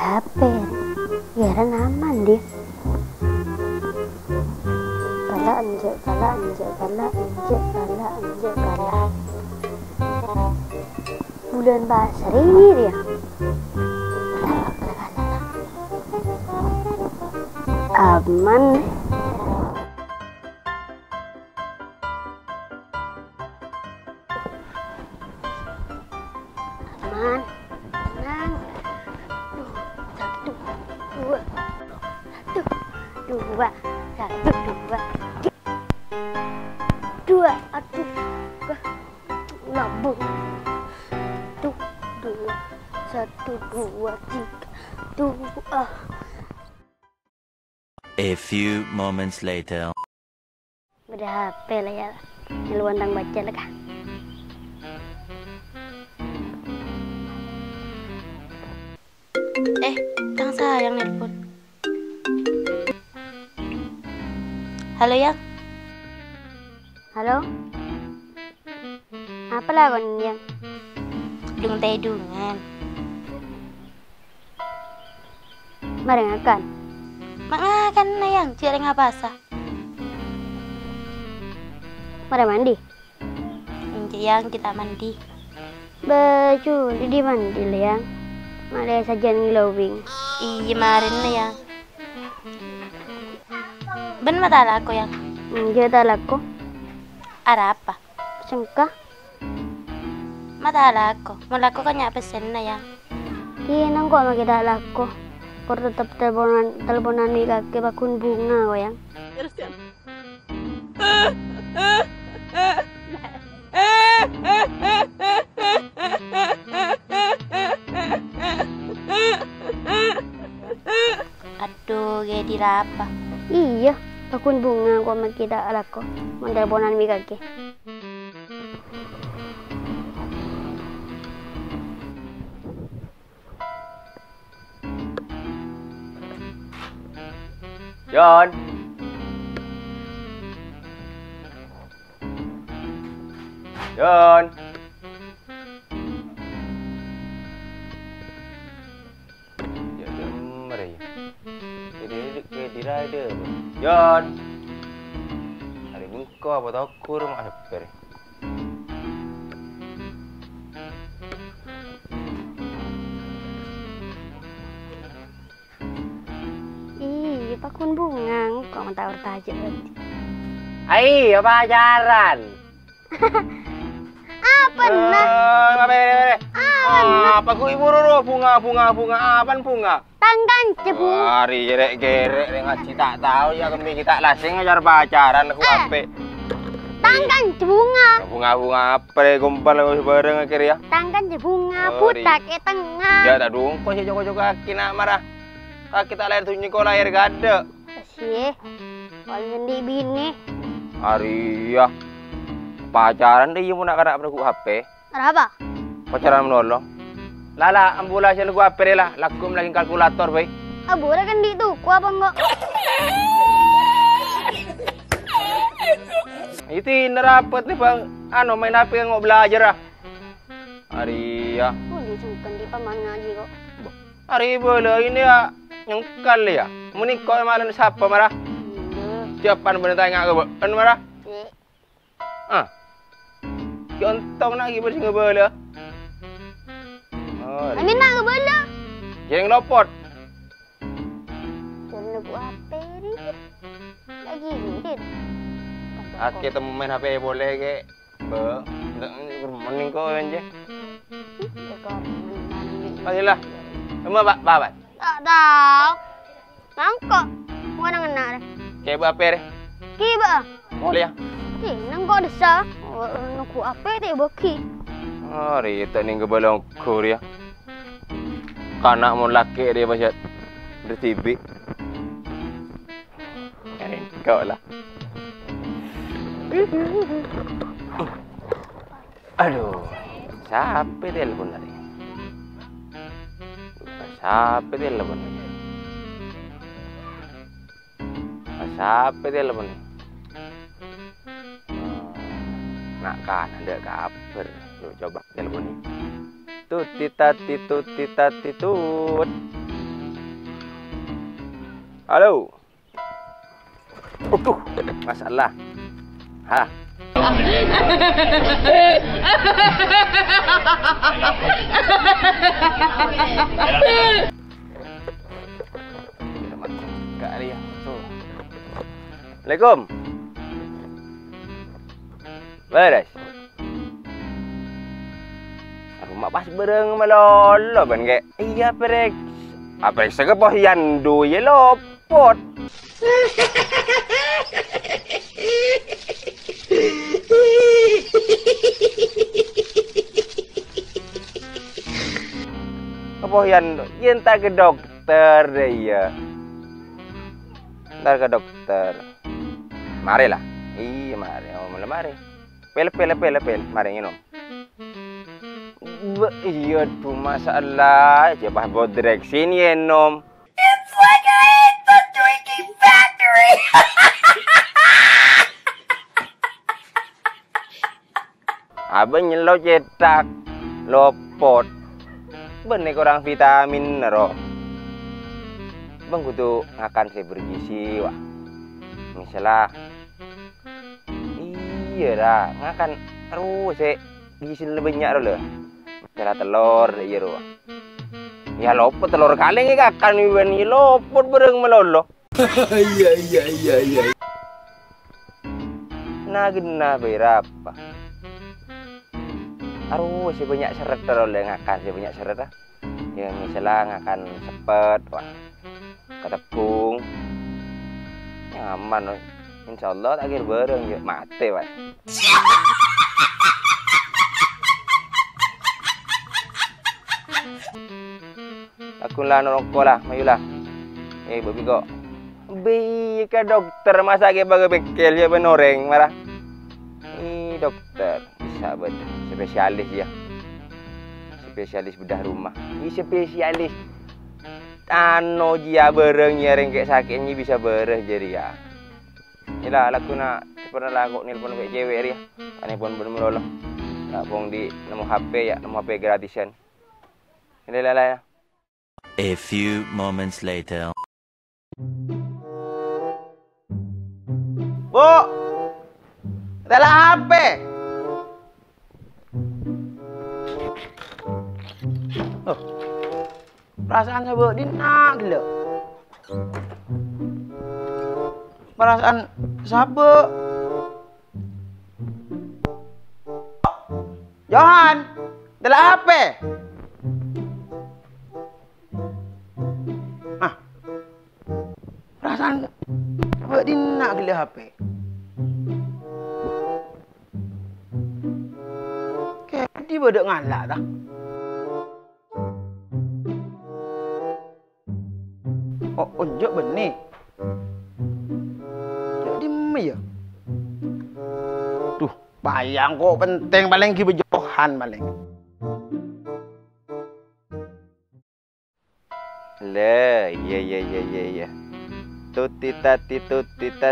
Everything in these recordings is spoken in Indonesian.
HP. Biaran aman dia. Kala anjek, kala anjek, kala anjek, kala anjek, kala. Bulan basri dia. Aman. Aman. Tenang. Satu, dua. Satu, dua. Dua. Aduh. Lambung. Satu, dua, tiga. Dua. A few moments later. Beda HP lah ya. Ngeluantang baca lah kah? Kang sayang nelpon. Halo Yang. Halo? Apa lah kon Yang? Dung tedungan. Marengakan? Mangakan na Yang, ciri ngabasa. Mare mandi? Yang kita mandi. Baju di mandi lah Yang. Mare saja glowing. Iya marin na Yang. Ben matala ko Yang. Jauh talako. Ara apa? Sengkah? Matala ko. Mula ko kanya pesen na Yang. Kinang ko makita lako. Kor tetap teleponan mi kake bakun bunga ko Yang. Aduh, gaya dirapa. Iya, bakun bunga ko makita lako. Mon teleponan mi kake. John. John. Ya demer ya. Jadi rider. John. Hari ini kau apa tahu kurang apa? Iya, bakun bunga kok mentawar taja. Ayo pacaran. Apa nah? Apa ku ibu roro bunga apaan bunga? Tanggan cebu. Hari gerek ngaji tak tahu ya kami kita lasing ngajar pacaran aku ape. Tanggan bunga. Bunga apa kumpul bareng akhirnya. Tanggan bunga putak tengah. Ya tak dong kok si joko kaki nak marah. Kaki tak lahir tunjuk kau lahir gada. Sih. Kalau ngendi bini. Hari ya. Pacaran deh mau nak kada berku HP. Apa? Pacaran menolong. Lala ambulans yang gua HP lah. Lakum lagi kalkulator baik. Abu kan di itu, ku apa enggak? Itu nerapat nih bang. Ano main HP yang mau belajar ah. Hari ya. Oh disungkan di paman ngaji kok. Hari bola ini ya nyengkal ya. Menikah malam siapa marah? Siapa bener tanya ke kan marah? Ah. Kiontong nak pergi bersih bola. Oh. Ini nak ke bola. Jadi ngelopot. Jangan aku HP ni. Lagi ni. Aki temu main HP boleh ke? Mending kau aja. Bagilah. Emang babat. Tak tahu. Nangkok. Mana ngena dah. Kayak apa deh? Kiba. Boleh ya? Nangkok desa. Aku apa tu baki. Hari itu ni kebalong Korea. Kanak mau laki dia macam di TV. Kau lah. Aduh, siapa telepon tadi? Siapa telepon? Siapa telepon? Nak kan ada kabar. Yuk coba telepon ni. Tuti tati tut. Halo. Masalah. Hah? Assalamualaikum. Beres. Rumah pas bereng melolo ben ke. Iya perek. Apa sega pohyandu ye lopot. Pohyandu yen tak ke dokter deh ya. Ntar ke dokter. Mari lah. Iya mari. Oh, mari. Pel. Mari minum. Iya tuh masalah. Coba buat direksi nih nom. It's like I hate the drinking factory. Abang nyelo cetak lopot. Bener kurang vitamin nero. Bang kudu ngakan saya bergizi wah. Misalnya iya dah ngakan terus saya gizi lebih banyak loh. Misalnya telur iya loh. Ya lopot telur kaleng ngakan ini lopot bereng melolo. Iya. Nah gena berapa? Aduh, si banyak seret terus ngakan si banyak seret ah. Ya misalnya ngakan sepet, wah, ketepung, nyaman, insya Allah akhir bareng ya mati wah. Aku lah nongko lah, mayulah. Babi kok. Bi ke dokter masa ke bagai bekel ya benoreng marah. Dokter bisa betul spesialis ya. Spesialis bedah rumah. Spesialis ano dia bereng nyereng kayak sakitnya bisa bereh jadi ya. Inilah laku nak pernah laku nelpon kayak cewek ya. Ane pun belum lolo. Tak pun di nemu HP ya, nemu HP gratisan. Ini lah ya. A few moments later. Bu, dalam HP. Oh, perasaan saya dinak gila. Perasaan siapa? Johan, dalam HP. Perasaan dinak gila HP. Dia bedek ngalak dah. Oh, onjok benih. Jadi ya. Tuh, bayang kok penting paling ki bejohan paling. Le, iya. Tuti tati tut.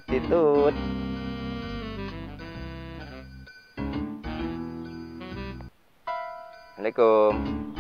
Assalamualaikum.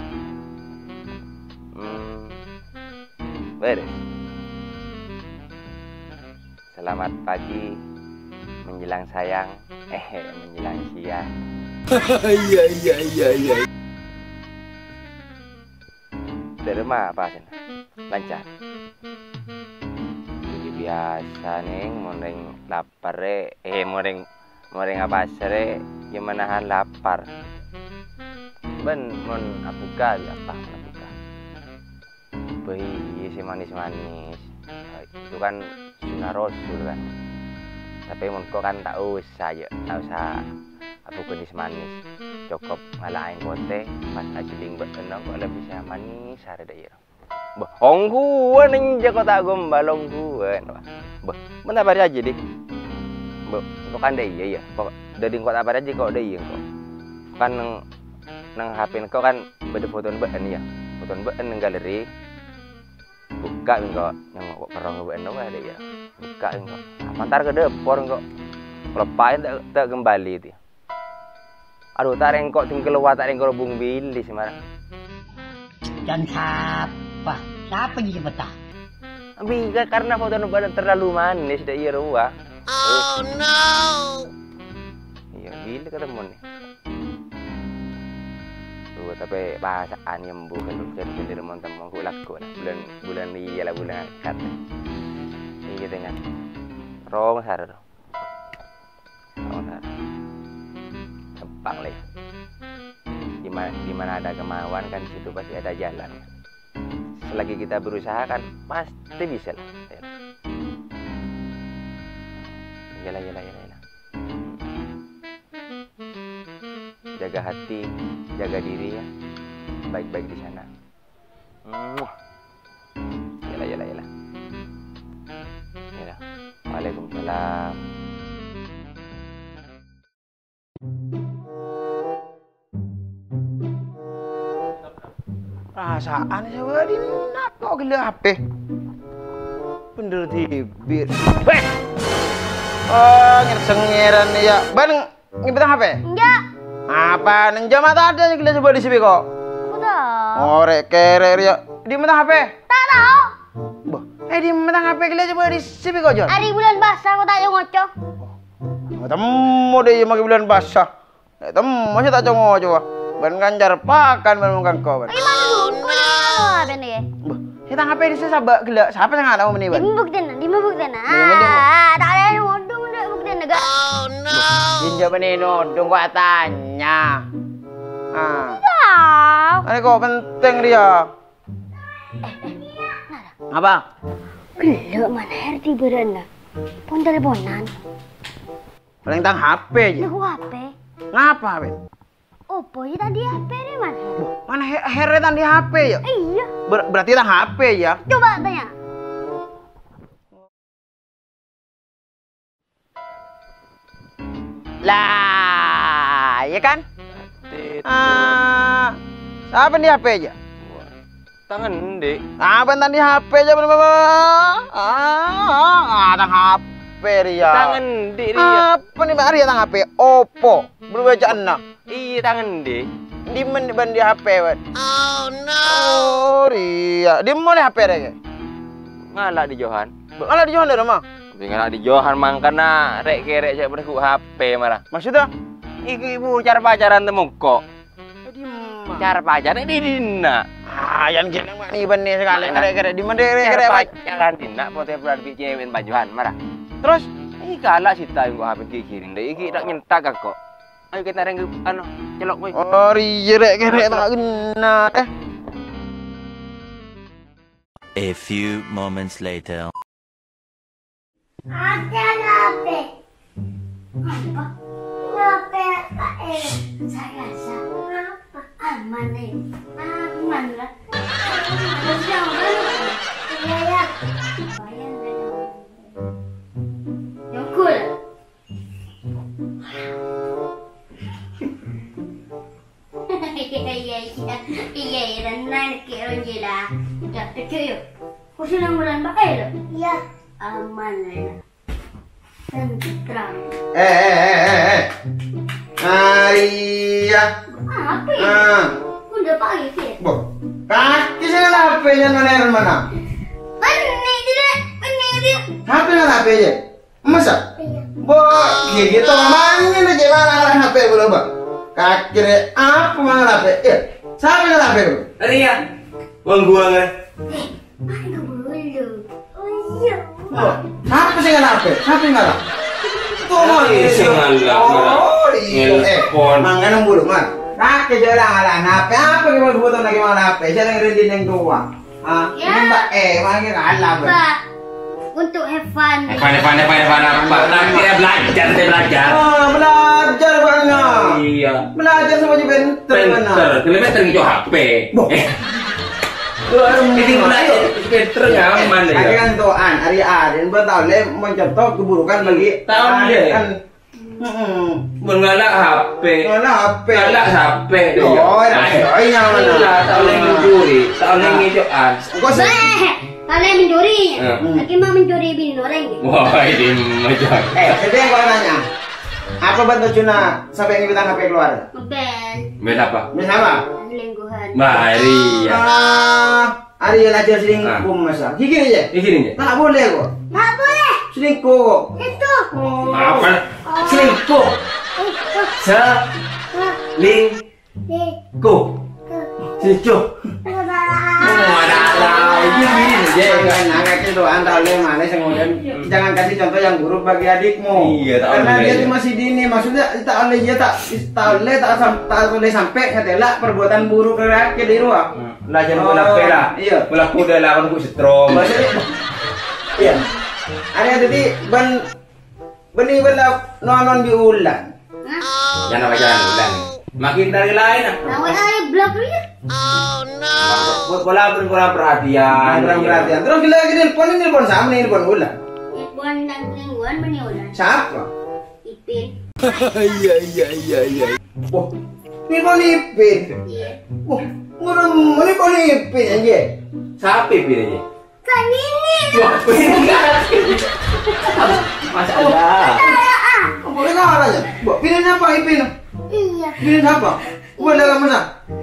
Beres. Selamat pagi menjelang sayang, menjelang siang. Iya. Dari rumah apa sih? Lancar. Jadi biasa neng, moreng lapar moreng apa sere, yang menahan lapar. Ben mon apuka apa apuka. Bayi si manis-manis. Itu kan sunnah Rasul kan. Tapi mon kok kan tak usah aku manis manis. Cukup ngalahin kote pas ajiling betenang kok lebih bisa manis ada daerah. Bohong gua ninja kok tak gombalong gua. Mana bari aja dik. Kok kan iya ya. Kok dari kok apa aja kok iya kok. Kan nang HP kau kan beda foto been ya, foto been nang galeri, buka kok yang perang been dong ada ya, buka kok, mantar ke depor kok, lepain tak kembali itu, aduh tareng kok tinggal keluar tareng kau bung bilis marah. Dan siapa? Siapa jadi betah? Biga karena foto badan terlalu manis dah iya ruah. Oh no. Iya gila ketemu nih. Tuh tapi bahasaan yang bukan jadi remon temu aku laku nah. Bulan iya lah bulan akad. Iya dengan rong sar. Rong sar. Gampang lah. Di mana ada kemauan kan di situ pasti ada jalan. Selagi kita berusaha kan pasti bisa lah. Yalah. Jaga hati, jaga diri ya. Baik-baik di sana. Yalah. Waalaikumsalam. Perasaan saya di nak kok gila HP. Bener tibir. Weh. Oh, ngersengeran ya. Ban ngibetang HP? Enggak. Apa nenjam mata ada gila coba di sini kok. Aku tahu. Orek kere ya. Di metang HP? Tak tahu. Boh, di metang HP gila coba di sini kok, Jon. Hari bulan basah aku tak yang ngoco. Temu deh magi bulan basah. Temu masih tak jongo coba. Ban ganjar pakan ban mungkan kau ban. Gimana dulu? Kau jangan apa nih? Boh, kita HP di sini sabak gila. Siapa yang ada mau meniban? Di buktiin. Tak ada yang modung dah buktiin negak. Oh no. Jinja menino, dong gua tanya. Tahu. Ini kok penting dia. Apa? Belum mana herti berana. Pon teleponan. Paling tang HP aja. Aku HP. Ngapa, Ben? Oppo ya tadi HP ni mana? Mana heretan di HP ya? Iya. Berarti tang HP ya? Coba tanya. Lah, ya kan? Siapa di HP aja? Tangan dek. Bentar di HP aja tang HP dia. Tangan dek dia. Apa nih Mbak Arya tang HP? Oppo. Belum baca enak. Iya tangan dek. Di mana ban di HP, Ban? Oh no. Oh, Ria. Di mana HP dia? Ngalah di Johan. Ngalah di Johan dah mah. Ngalah di Johan mangkana rek kerek cek berku HP marah. Maksudnya? Ibu cara pacaran temu kok. Cara pacaran di dina. Yang kena mak ni benih sekali kerek-kerek di mana kerek pacaran dina pote berarti cewek bajuan marah. Terus galak sita yang gua HP kikirin deh. Iki tak nyentak kok. Ayo kita reng anu celok kowe. Oh iya rek kerek tak kena A few moments later. Ada nape? Apa? Nape tak saya rasa apa? Aman nih, aman lah. Jangan ya. Bayang deh. Yang cool. Iya, dan naik ke Ronjela. Jatuh cuy. Kau senang bulan bakal? Iya. Aman lah. Tentram. Maria. Apa ya? Udah pagi sih. Boh. Kaki saya HP-nya mana? Ini tidak. HP-nya HP-nya. Masa? Iya. Boh, gitu mamanya aja mana HP belum, Bang? Kaki apa mana HP? Siapa yang HP lu? Ria. Wong gua kan. Mana bulu? Oh iya. Oh, siapa sih nggak HP? Siapa yang nggak? Oh, iya, oh, iya. Mangan bulu man. Kaki jalan HP apa gimana kebutuhan lagi mana HP? Saya yang ready yang tua. Ini Mbak mana kalah, Bang? Pak, untuk have fun. Evan apa? Nanti belajar. Belajar banyak. Iya. Belajar sama aja bentar. Kilometer gitu HP. Jadi belajar pinter nyaman ya. Kaki kan tuan, hari Adin betul le mencontoh keburukan bagi tahun dia. Kan. Mengalak HP. Mengalak HP. Mengalak HP dia. Oh, yang mana? Tahun yang mencuri, tahun yang ngejokan. Kau sih. Kalian mencuri. Lagi mau mencuri bini orang. Wah, ini macam. Sedih gua nanya. Apa bentuk Cuna sampai yang kita HP keluar? Ngebel. Bel apa? Mis apa? Selingkuhan. Maria. Ari yang aja selingkuh masa. Gini aja. Gini aja. Tak boleh kok. Nggak boleh. Selingkuh kok. Itu. Apa? Selingkuh. Selingkuh. Selingkuh. Gini aja. Jangan itu antara mana kemudian jangan kasih contoh yang buruk bagi adikmu. Iya, tak karena boleh. dia itu masih dini. Maksudnya tak oleh dia tak boleh sampai ngatela perbuatan buruk ke rakyat di ruang. Lah jangan bola pera. Iya. Bola kuda lah kan ku setrum. Iya. Ada tadi beni bela nonon diulang. Jangan apa jangan ulang. Makin dari lain ah. Nawar aja blok dia. Bola perhatian. Kurang perhatian. Terus gila lagi nelpon sama nih nelpon ulang. Ibuan dan mingguan meniolan. Siapa? Ipin. Wah, nelpon Ipin. Iya. Wah, ngurung nelpon Ipin aja. Siapa pilihnya? Kan ini. Wah, pilih. Masa ada. Boleh kalah aja. Buat pilih apa Ipin? Iya. Pilih apa? Boleh kamu masa?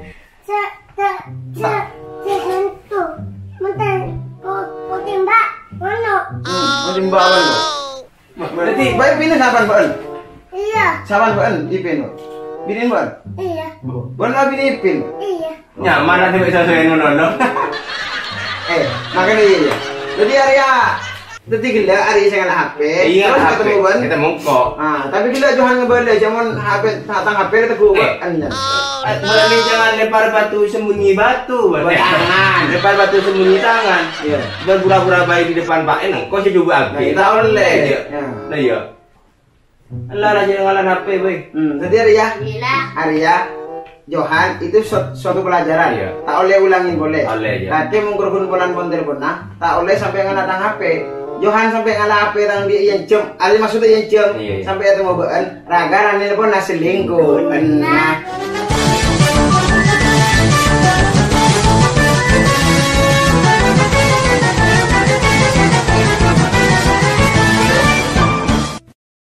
Itu. Mentang. Kau tembak. Mana? Masih bawa lo. Berarti baik pilih saban baen. Iya. Saban baen Ipin. Pilih baen. Iya. Boleh pilih Ipin. Iya. Nyaman nanti bisa saya nono. Makanya iya. Jadi Arya, tadi gila Arya saya ngala HP. Iya, terus ketemu ban. Kita mongko. Tapi gila Johan ngebale, cuman HP tatang HP kita kuat anjan. Mulai jangan lempar batu sembunyi batu, Tangan. lempar batu sembunyi tangan. Iya. Berpura-pura baik di depan Pak Eneng, kau sih juga Nah, kita oleh. Iya. Nah iya. Allah lah jangan ngalah HP, boy. Tadi Arya, Gila. Arya, Johan itu suatu pelajaran. Iya. Tak oleh ulangin boleh. Oleh, iya. Nanti mengkurun bulan telepon tak oleh sampai ngalah tang HP. Johan sampai ngalah HP tang dia yang jam. Ali maksudnya yang jam Iya, iya. sampai ketemu baen. Raga ranil pun nasi lingkuh. Nah,